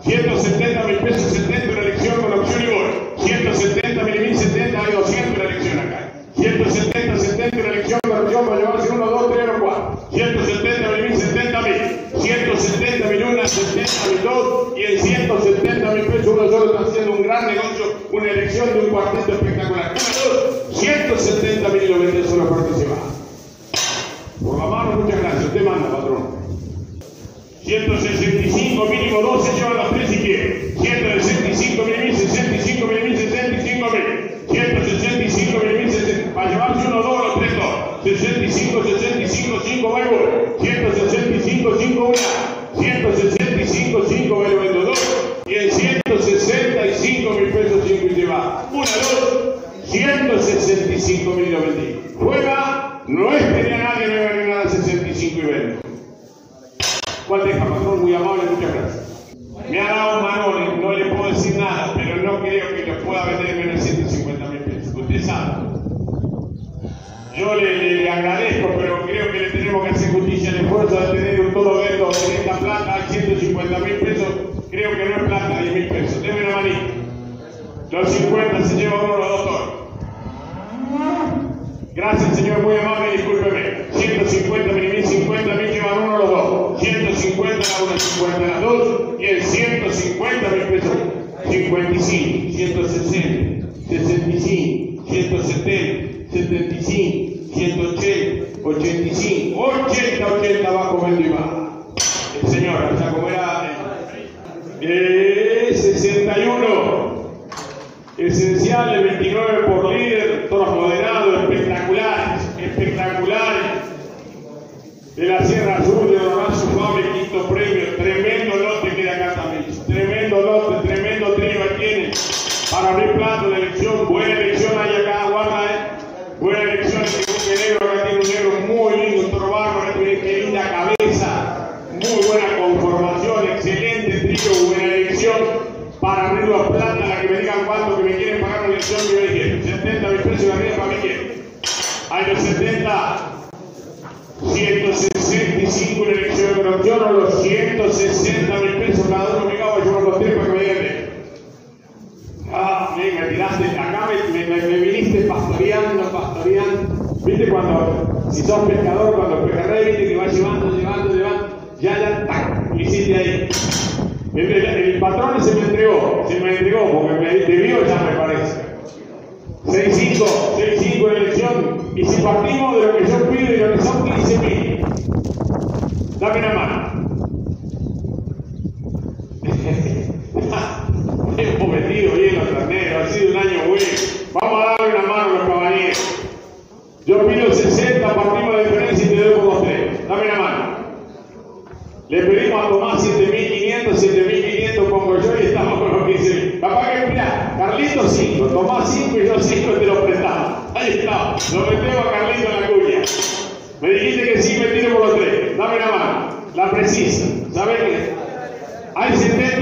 170.000 pesos 70 una elección con opción y gol. 170.000 70 hay 200 una elección acá. 170, 70 una elección con opción para llevarse 1, 2, 3 o 4. 170.000 70.000. 170.000 una, 70.000 dos y en 170.000 pesos uno solo está haciendo un gran negocio, una elección de un cuarteto espectacular. 170.000 y lo vende solo participar. Por la mano, muchas gracias. Usted manda, patrón. 165 mínimo 2 se llevan las 3 si quiere. 165.000, 65.000, 65.000. 165.000, 60. Para llevarse 1, 2, los 3, 2. 65, 65, 5, va y voy. 165, 5, 1. 165, 5, va y vendo 2. Y en 165.000 pesos 5 y se va. 1, 2. 165.000 y lo vendí. Juega, no es que nadie me gane nada 65 y vendo. ¿Cuál deja, patrón? Muy amable, muchas gracias. Me ha dado manones, no le puedo decir nada, pero no creo que lo pueda vender menos de 150.000 pesos. Usted sabe. Yo le agradezco, pero creo que le tenemos que hacer justicia al esfuerzo de tener un todo vendo en esta plata, 150.000 pesos. Creo que no es plata, 10.000 pesos. Deme una manita. Los 50 se llevan uno los dos toros. Gracias, señor, muy amable, discúlpeme. 150.000, 50.000 llevan uno los dos. 150 la una, 50 las dos. Y en 150.000 pesos, 55, 160, 65, 170, 75, 180, 85, 80 va comiendo y va. El señor, o sea, como era 61. Esencial, el 29 por líder, toros moderados, espectaculares, de la Sierra Azul, de Horacio Fabio, quinto premio, tremendo lote queda acá también, tremendo lote, tremendo trío aquí tiene, para abrir plato de elección, buena elección hay acá, guarda, buena elección, que negro, acá tiene un negro muy lindo, un toro bárbaro, que linda cabeza, muy buena conformación, excelente trío, buena elección. Para abrir los platas, la que me digan cuánto que me quieren pagar una elección que me dijeron. 70.000 pesos la arriba para mí quieren. Hay los 70, 165 una elección de opción o los 160.000 pesos cada uno me cago a llevar los 3 para que me digan. Ah, me tiraste, acá me viniste pastoreando. ¿Viste cuando, si sos pescador, cuando pejerrey, viste que va llevando, ya, tac, lo hiciste ahí. El patrón se me entregó porque me debió ya me parece. 6-5 en elección y si partimos de lo que yo pido y lo que son 15.000. Dame una mano. Hemos vendido bien los terneros, ha sido un año bueno. Vamos a darle una mano a los caballeros. Yo pido 60, partimos de diferencia y te doy por los 3. Dame una mano. Le pedimos a Tomás 7.500 pongo yo y estamos con los 15.000. Capaz que mirá, Carlito 5, Tomás 5 y yo 5 te lo prestamos. Ahí está, lo metemos a Carlito en la cuña. Me dijiste que sí, me tiro por los 3. Dame la mano, la precisa. ¿Sabes qué? Hay 70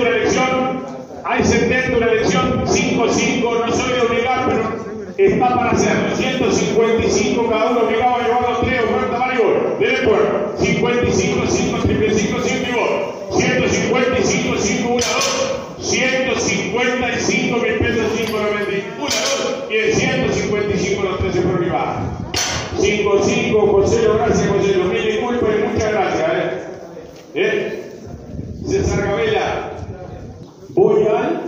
una elección, 5-5, no soy de obligar, pero está para hacerlo. 155 cada uno obligado a llevar los 3, oferta varios. Del puerto. 55, 5, triple 5, 5 y vos. 155, 5, 1, 2. 155.000 pesos, 5 lo vendí. 1, 2. Y en 155 los 3 se fueron y bajan. 5, 5, José, gracias, José. Mil disculpas y muchas gracias. César Gabela. Voy al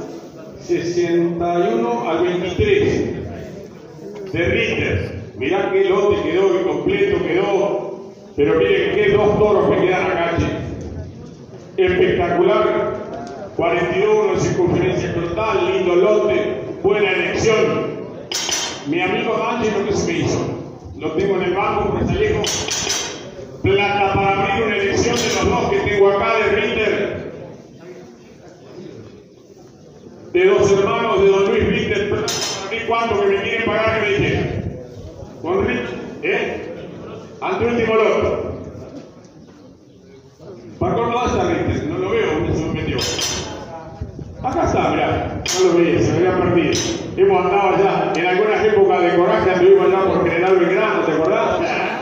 61 al 23. De Ritter. Mirá qué lote quedó, qué completo quedó. Pero miren qué 2 toros me quedan acá, espectacular. 42 en circunferencia total, lindo lote, buena elección. Mi amigo Ángel, ¿qué se me hizo? Lo tengo en el banco porque está lejos. Plata para abrir una elección de los 2 que tengo acá de Ritter. De 2 hermanos de Don Luis Ritter, plata para abrir cuánto que me quieren pagar que me dijeron. Con Ritter, anteúltimo lote. ¿Para cuándo va a estar Richter? No lo veo, ¿dónde se me metió? Acá está, mirá. No lo veía, se me había perdido. Hemos andado allá, en algunas épocas de coraje, anduvimos allá por General Belgrano, ¿te acordás?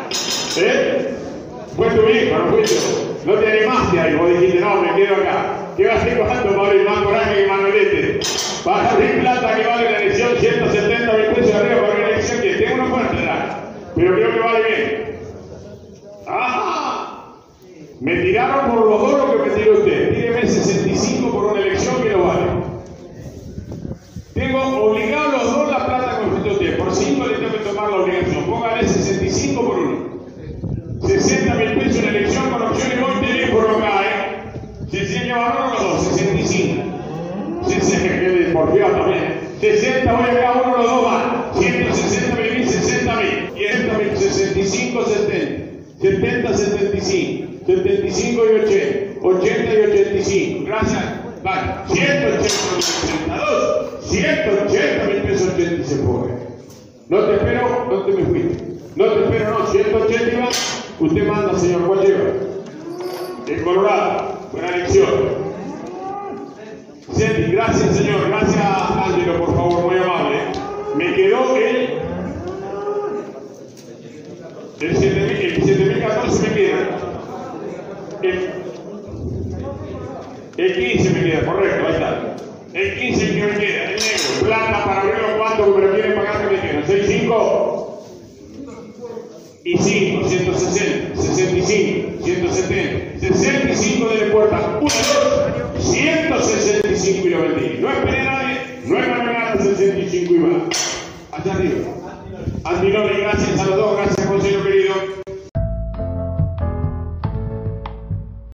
Fue tu hijo, no fue yo. No te animaste ahí, vos dijiste, no, me quedo acá. ¿Qué va a hacer cuánto, Mauricio? Más coraje que Manolete. Para abrir plata que vale la elección 170 mil pesos arriba para una elección que tengo una fuerte, pero creo que vale bien. ¡Ajá! Me tiraron por los dos lo que me tiró usted. Tíreme 65 por una elección que lo vale. Tengo obligado los dos la plata con usted. Por 5 le tengo que tomar la obligación. Póngale 65 por uno. 60 mil pesos en elección con opción y voy teléfono acá, Se enseña valor los dos, 65. 60, por Dios también. 60 voy a cada uno los dos más. 160 mil, 60 mil. 70 mil, 65, 70. 70, 75. 75 y 80. 80 y 85. Gracias. Vale. 180 mil pesos 80 y se pone. No te espero, no te me fuiste. No te espero, no. 180 y más. Usted manda, señor. ¿Cuál lleva? El Colorado. Buena elección. Sandy, gracias, señor. Gracias, Ángelo, por favor, muy amable. Me quedó el 7014 me queda. El 15 me queda, correcto, ahí está. El 15 que me queda, el negro. Plata para abrir los cuantos que me lo quieren pagar que me quedan. 65 y 5, 160, 65, 170, 65 de la puerta, 1, 2, 165 y lo vendí. No esperé a nadie, no es para 65 y más. Allá arriba. Antinori, gracias a los dos, gracias, consejero querido.